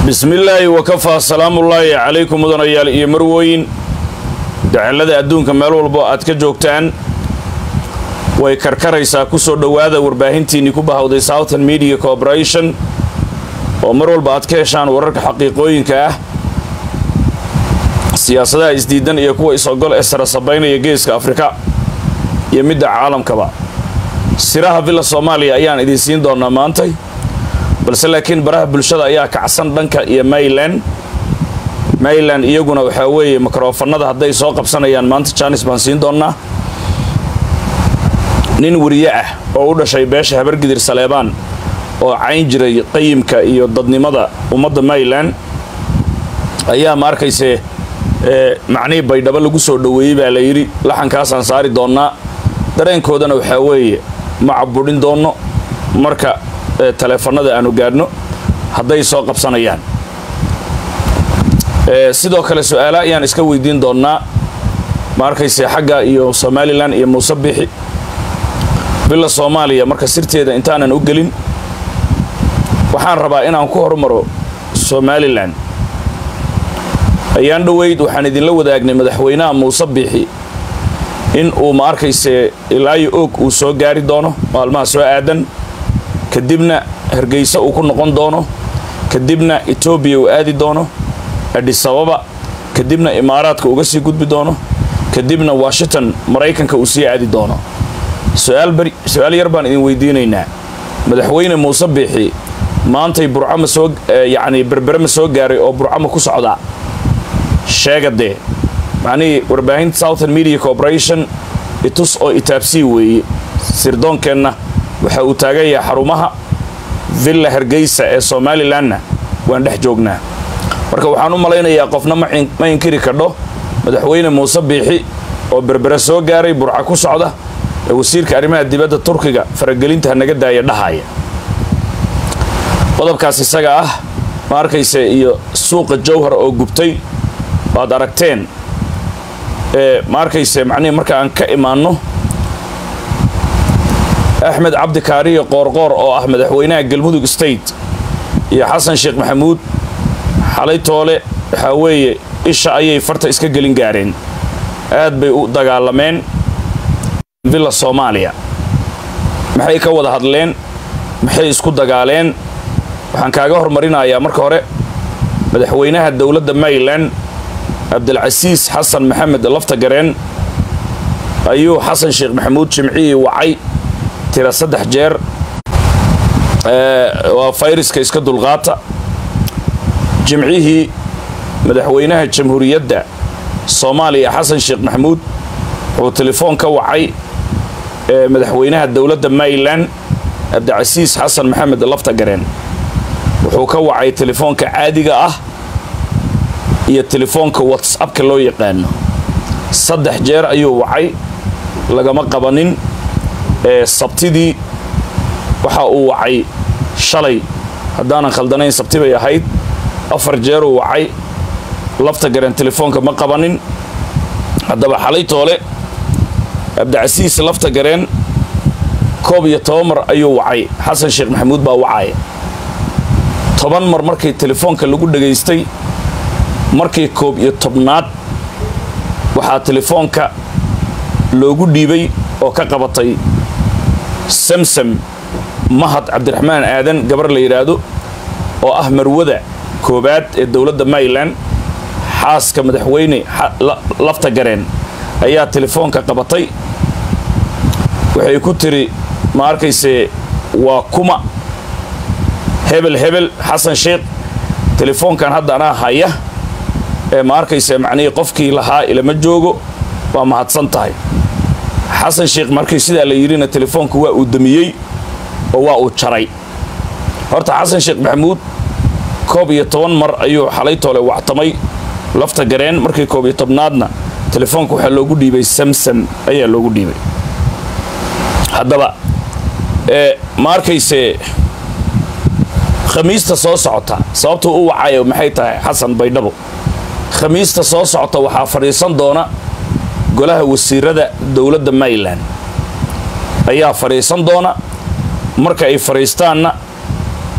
بسم الله وكفى سلام الله عليكم مدنيال iyo marwooyin dacalada adduunka meel walba aad ka joogtaan way karkaraysaa ku soo dhawaada warbaahintiini ku bahawday Southern Media Corporation oo mar walba aad ka heshaan wararka xaqiiqooyinka ah siyaasadaha isdiidan iyo kuwa isogol ee sarasabaynaya geeska Afrika iyo midda caalamkaba siraha villa Soomaaliya ayaan idin siin doonaa maanta balse laakiin baraha bulshada ayaa kacsan dhanka iyo Mayland iyaguna waxa weeye mikrofoonada haday soo qabsanayaan maanta chance baan siin doonaa nin wariye ah oo u dhashay beesha Habargidir Saleebaan oo cayn jiray qiimka iyo dadnimada ummadda Mayland ayaa markayse macnii baydhabo lagu soo dhaweeyay baa la yiri laxankaas aan saari doonaa dareenkoodana waxa weeye ma cabudin doono marka telefoonada aanu gaadno haday soo qabsanayaan sidoo kale su'aalo ayaan iska weydiin doonaa markayse xagga iyo Somaliland iyo Muusabixi villa Soomaaliya marka sirteeda intaanan u gelin waxaan rabaa inaan ku hormaro Somaliland ayaan dhaweyd waxaan idin la wadaagnay madaxweynaha Muusabixi in uu markayse ilaayo og uu soo gaari doono maalmaha soo aadan kadibna Hargeysa uu ku noqon doono kadibna Ethiopia uu aadi doono Addis Ababa kadibna Imaaraadka uga sii gudbi doono kadibna Washington Mareykanka uu sii aadi doono su'aal yar baan idin weydiinaynaa madaxweyne Muusabixi maantay Burcama soo berberama soo gaaray oo Burcama ku socda sheegade macni warbaahinta Southern Media Corporation itus oo itaabsi weeye sirdoonkeenna waxa uu taagayaa xarumaha villa Hargeysa ee Somaliland waan dhex joognaa marka waxaan u malaynayaa qofna ma inkiri karo madaxweyne Muusabixi oo berbera soo gaaray Burca ku socda ee wasiirka arrimaha dibadda Turkiga faragelinta naga daaya dhahaaya qodobkaas isaga ah markayse iyo suuqa Jowhar oo gubtay baad aragteen markayse macni marka aan ka imaano Ahmed Abdi Kaariye Qoorqoor oo ah madaxweynaha Galmudug State iyo Xasan Sheekh Maxamuud xalay toole waxa weeye isha ayay farta iska gelin gaareen aad bay u dagaalameen villa Soomaaliya maxay ka wada hadleen maxay isku dagaaleen waxaan kaaga hormarinayaa marka hore madaxweynaha dawladda Mayland Abdulcasiis Xasan Maxamed Laftagareen ayuu Xasan Sheekh Maxamuud jimcii wacay tira 3 jeer waa fayraska iska dulqaata jimcihii madaxweynaha jamhuuriyadda Soomaaliya Xasan Sheekh Maxamuud oo telefoon ka wacay madaxweynaha dawladda Mayland Abdulcasiis Xasan Maxamed Laftagareen wuxuu ka wacay telefoonka caadiga ah iyo telefoonka WhatsApp-ka loo yaqaan 3 jeer ayuu wacay lagama qabanin sabtidii waxa uu wacay shalay hadaan khaldanayn sabti bay ahayd 4 jeer uu wacay Laftagareen telefoonka ma qabanin hadaba xalay toole Abdulcasiis Laftagareen koob iyo 10 mar ayuu wacay Xasan Sheekh Maxamuud baa wacay 10 mar markii telefoonka lagu dhageystay markii koob iyo 10aad waxa telefoonka loogu dhiibay oo ka qabatay Samsam Mahad Cabdiraxmaan Aadan gabar la yiraahdo oo ah marwada koobaad ee dawladda Mayland xaaska madaxweyne Laftagareen ayaa telefoonka qabatay waxay ku tiri ma arkayse waa kuma hebel Xasan Sheekh telefoonkan hadda ana haya ma arkayse macnii qofkii lahaa ilama joogo waa mahadsan tahay Xasan Sheekh markii sida la yirina telefoonku waa uu damiyay oo waa uu jaray horta Xasan Sheekh Maxamuud koob iyo 10 mar ayuu xalay toole wactamay Laftagareen markii koob iyo 10aadna telefoonku waxa loogu dhiibay Samsam ayaa loogu dhiibay hadaba markayse khamiista soo socota sababtoo uu wacay maxay tahay Xasan Baydhabo khamiista soo socota waxa fariisan doona golaha wasiirada dawladda Mayland ayaa fariisan doona marka ay fariistaanna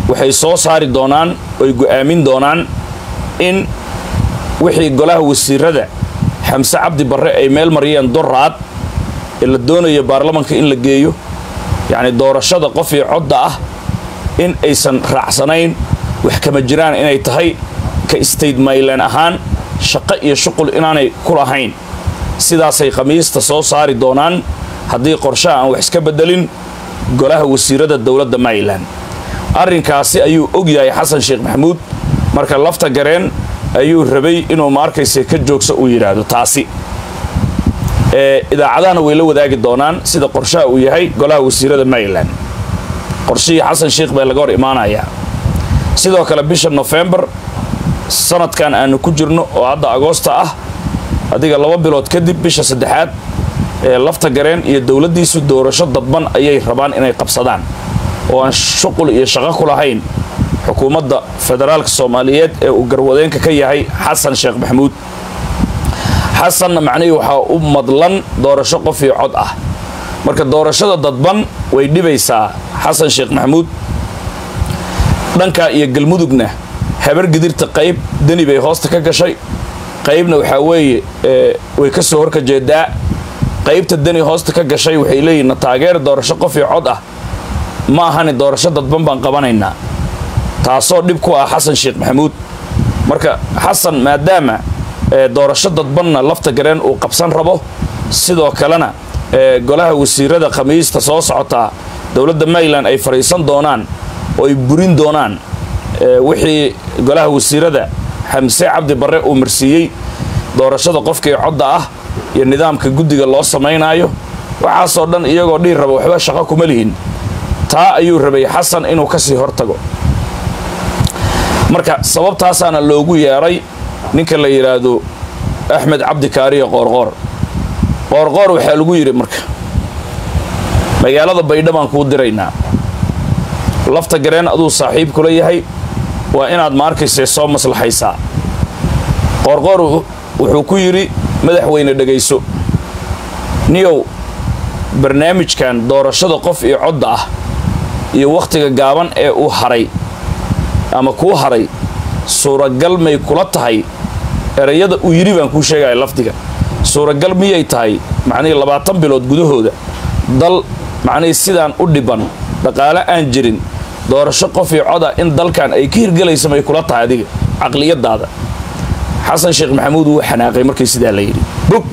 waxay soo saari doonaan oy go'aamin doonaan in wixii golaha wasiirada xamse cabdi barre ay meel mariyeen doraad ee la doonayo baarlamanka in la geeyo yacni doorashada qof iyo codda ah in aysan raacsanayn wax kama jiraan inay tahay ka state Maryland ahaan shaqo iyo shuqul inaanay ku lahayn sidaasay khamiista soo saari doonaan haddii qorshaha aan wax iska bedelin golaha wasiirada dowladda Maryland arrinkaasi ayuu og yahay xasan sheekh maxamuud marka lafta gareen ayuu rabay inuu maarkayse ka joogso uu yiraahdo taasi idaacadana way la wadaagi doonaan sida qorshaha uu yahay golaha wasiirada Maryland qorshihii xasan sheekh baa laga hor imaanayaa sidoo kale bisha November sanadkan aanu ku jirno oo hadda Agoosto ah adiga 2 bilood kadib bisha 3aad ee lafta gareen iyo dawladdiisu doorasho dadban ayay rabaan inay qabsadaan oo aan shuqul iyo shaqo ku lahayn xukuumadda federaalka Soomaaliyeed ee uu garwadeenka ka yahay xasan sheekh maxamuud xasan macnaheedu waxa uu madlan doorasho qof iyo cod ah marka doorashada dadban way dhibaysaa xasan sheekh maxamuud dhanka iyo galmudugna habar gidirta qayb dani bay hoosta ka gashay qaybna waxa weeye way ka soo horka jeedaa qaybta dani hoosta ka gashay waxay leeyihiin taageer doorasho qof iyo cod ah ma ahani doorasho dadban baan qabanaynaa taasoo dhib ku ah xasan sheekh maxamuud marka xasan maadaama doorasho dadbanna lafta gareen uu qabsan rabo sidoo kalena golaha wasiirada khamiista soo socota dowladda Maryland ay fariisan doonaan oo ay burin doonaan wixii golaha wasiirada xamse cabdi barre uu marsiiyay doorashada qofkii codda ah iyo nidaamka guddiga loo sameeynayo waxaas oo dhan iyagoo dhiir rabo waxba shaqo kuma lihin taa ayuu rabay xasan inuu ka sii hortago marka sababtaasaana loogu yeeray ninka la yiraahdo Axmed Cabdi Kaariye Qoorqoor waxa lagu yiri marka magaalada Baydhabo aan ku diraynaa lafta gareen aduu saaxiib kula yahay waa inaad maarkayse soo maslaxaysaa Qoorqoor wuxuu ku yiri madaxweyne dhageyso niyow barnaamijkan doorashada qof iyo cod ah iyo waqtiga gaaban ee uu haray ama ku haray suuragal may kula tahay erayada uu yiri baan ku sheegay laftiga suuragal miyay tahay macnaheedu 20 bilood gudahooda dal macnaheedu sidaan u dhiban dhaqaale aan jirin doorasho qof iyo cod ah in dalkan ay ka hirgalayso may kula tahay adiga aqliyadaada xasan sheekh maxamuud uu xanaaqay markii sidaa la yiri bug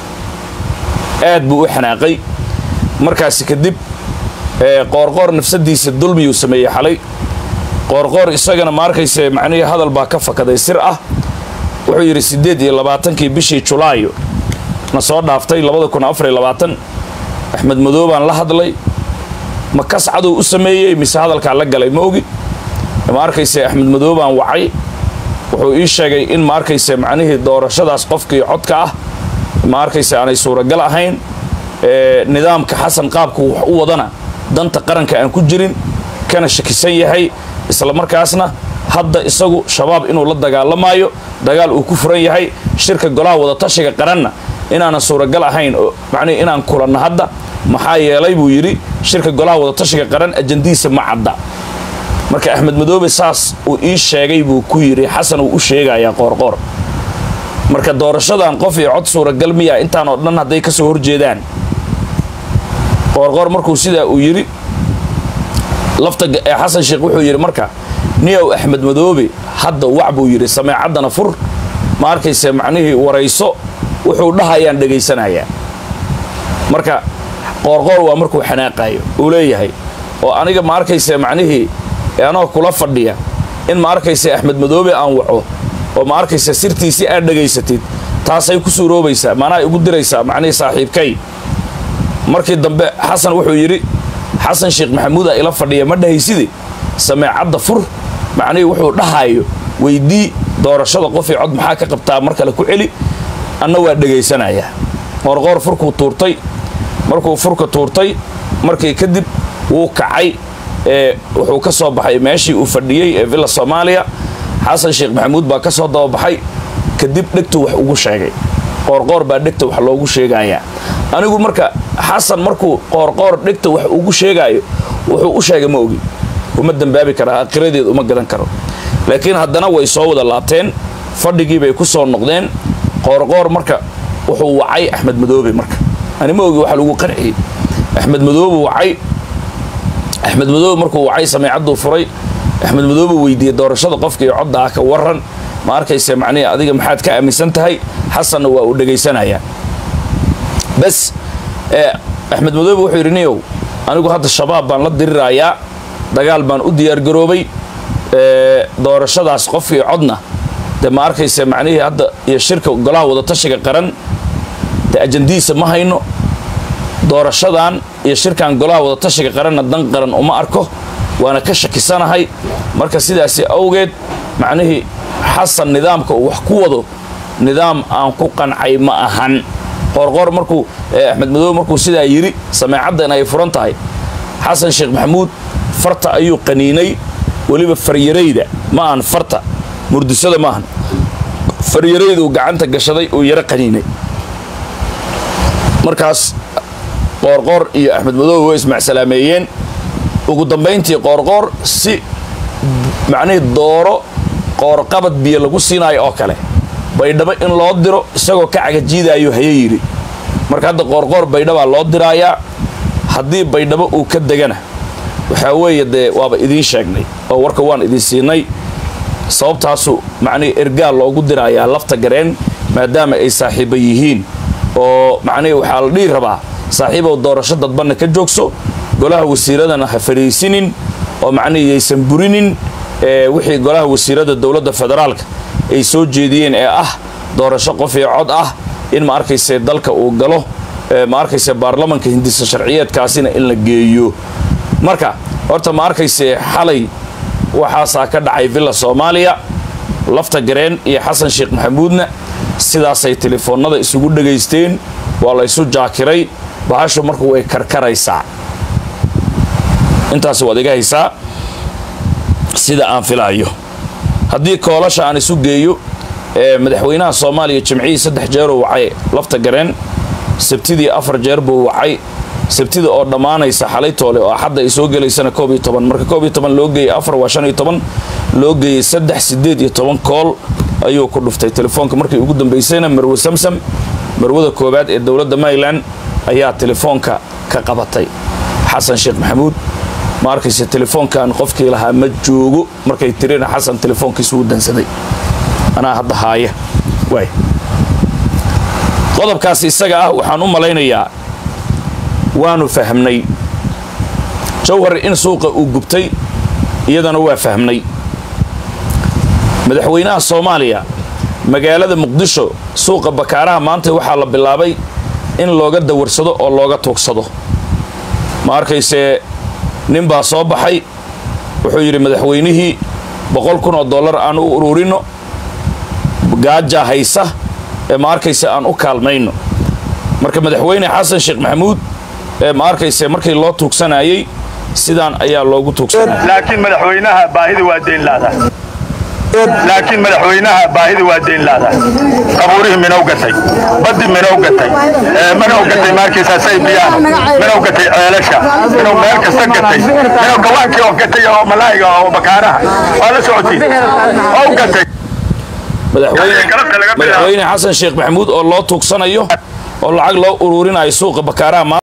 aad buu u xanaaqay markaas kadib Qoorqoor nafsadiisa dulmi uu sameeyay xalay Qoorqoor isagana maarkayse macnaheedu hadal baa ka fakaday sir ah wuxuu yiri 28 bishii Julaayo na soo dhaaftay 2024 Axmed Madow baan la hadlay ma kascadu u sameeyay mise hadalka la galay ma ogi maarkayse Axmed Madow baan wacay wuxuu ii sheegay in maarkayse macnaheedu doorashadaas qofkii codka ah maarkayse aanay suuragal ahayn nidaamka xasan qaabku wax u wadana danta qaranka aan ku jirin kana shakisan yahay isla markaasna hadda isagu shabaab inuu la dagaalamayo dagaal uu ku furan yahay shirka golaha wada tashiga qaranna inaana suuragal ahayn macnaheedu inaan kulanno hadda maxaa yeelay buu yiri shirka golaha wada tashiga qaran ajandiisa ma cadda marka Axmed Madow saas uu ii sheegay buu ku yiri xasan uu u sheegaya Qoorqoor marka doorashadan qof iyo cod suuragal miya intaan oo dhan haday ka soo horjeedaan Qoorqoor markuu sidaa uu yiri lafta xasan sheekh wuxuu yiri marka niyow Axmed Madow hadda wacbuu yiri sameecadana fur ma arkayse macnaheedu warayso wuxuu dhahayaan dhageysanayaa marka Qoorqoor waa markuu xanaaqayo uu leeyahay oo aniga ma arkayse macnaheedu anoo kula fadhiya in ma arkayse Axmed Madow aan waco oo ma arkayse sirtiisi aad dhageysatid taasay ku suuroobaysaa maana ugu diraysaa macnaheedu saaxiibkay markii dambe xasan wuxuu yiri xasan sheekh maxamuud ila fadhiya ma dhahaysidii sameecadda fur macnaheedu wuxuu dhahayo weydii doorashada qof iyo cod maxaa ka qabtaa marka la ku celi anna waa dhageysanayaa Qoorqoor furku tuurtay markuu furka tuurtay markii kadib wuu kacay wuxuu ka soo baxay meeshii uu fadhiyay ee Villa Soomaaliya xasan sheekh maxamuud baa ka soo daba baxay kadib dhigtu wax ugu sheegay Qoorqoor baa dhigta wax loogu sheegaya anigu marka xasan markuu Qoorqoor dhigta wax ugu sheegayo wuxuu u sheegay ma ogi kuma dambaabi karaa aakhiradeed uma gadan karo laakiin haddana way soo wada laabteen fadhigii bay ku soo noqdeen qoorqoor marka wuxuu wacay Axmed Madoobe marka ani ma ogi waxa lagu qarxiyay Axmed Madoobe wacay Axmed Madoobe markuu wacay sameecadu furay Axmed Madoobe weydiiyay doorashada qofkii codda ka waran ma arkaysa macnaheedu adiga maxaad ka aaminsan tahay xasan waa uu dhageysanaya bas Axmed Madoobe wuxuu yirinayo anigu hadda shabaab baan la dirirayaa dagaal baan u diyaar garoobay doorashadaas qofkii codna de ma arkaysa macnaheedu hadda iyo shirka golaha wada tashiga qaran ta ajandiisa ma hayno doorashadan iyo shirkan golaha wada tashiga qaran dan qaran uma arko waana ka shakisanahay marka sidaas awgeed macnaheedu xasan nidaamka uu wax ku wado nidaam aan ku qancay ma ahan qorqor markuu Axmed Madoobe markuu sidaa yiri sameecaddan ay furan tahay xasan sheekh maxamuud farta ayuu qaniinay waliba faryareyda ma aan farta murdisada ma ahan faryareyda uu gacanta gashaday uu yara qaniinay markaas qorqor iyo Axmed Madoobe way ismac salaameeyeen ugu dambeyntii qorqor si macnaheedu dooro qoorqabad biyo lagu siinayo oo kale baydhabo in loo diro isagoo ka cagajiidayo hayiri marka hadda qorqor baydhaba loo diraaya hadii baydhabo uu ka dagana waxa weeye de waaba idin sheegnay oo warka waan idin siinay sababtaasu macnaheedu ergaal loogu diraaya lafta gareen maadaama ay saaxiibo yihiin oo macnaheedu waxa la dhiri rabaa saaxiibo doorasho dadban ka joogso golaha wasiiradana ha fariisinin oo macnaheedu aysan burinin wixii golaha wasiirada dawladda federaalka ay soo jeediyeen ee ah doorasho qof iyo cod ah in ma arkaysa dalka uu galo ma arkaysa baarlamaanka hindisa sharciyeedkaasina in la geeyo marka horta ma arkaysa xalay waxaas ka dhacay villa Soomaaliya lafta gareen iyo xasan sheekh maxamuudna sidaas ay telefoonada isugu dhageysteen waa la isu jaakiray baasho markuu way karkaraysaa intaas wad iga haysaa sida aan filaayo haddii koolasha aan isu geeyo madaxweynaha Soomaaliya jimcihii 3 jeer oo wacay lafta gareen sabtidii 4 jeer buu wacay sabtida oo dhamaanaysa xalay toole oo xadda ay soo galeysana 12 marka 12 loo geeyay 4 waa 15 loo geeyay 3 18 kool ayuu ku dhuftay telefoonka markii ugu dambeysayna Marwo Samsam marwada koobaad ee dawladda Maryland ayaa telefoonka ka qabatay xasan sheekh maxamuud ma arkaysa telefoonkan qofkii lahaa ma joogo markay tirina xasan telefoonkiisu dansaday ana hadda haaya way qodobkaas isaga ah waxaan u malaynayaa waanu fahamnay jawhar in suuqa uu gubtay iyadana waa fahamnay madaxweynaha Soomaaliya magaalada Muqdisho suuqa Bakaaraha maanta waxa la bilaabay in looga dawarsado oo looga toogsado ma arkaysa nin baa soo baxay wuxuu yiri madaxweynihii $100,000 aan u ururino gaaja haysa ee ma arkaysa aan u kaalmayno marka madaxweyne xasan sheekh maxamuud ee ma arkaysa markii loo tuugsanayay sidaan ayaa loogu tuugsanay laakiin madaxweynaha baahida waa deyn laada qabuurihi minoo gatay badi minoo gatay markiisa saybiya minoo gatay ceelasha minoo meel kasta gatay minoo gawaankii oo gatay oo malaayiga oo Bakaaraha waa la socotay oo gatay madaxweyne xasan sheekh maxamuud oo loo tuugsanayo oo lacag loo ururinayo suuqa Bakaaraha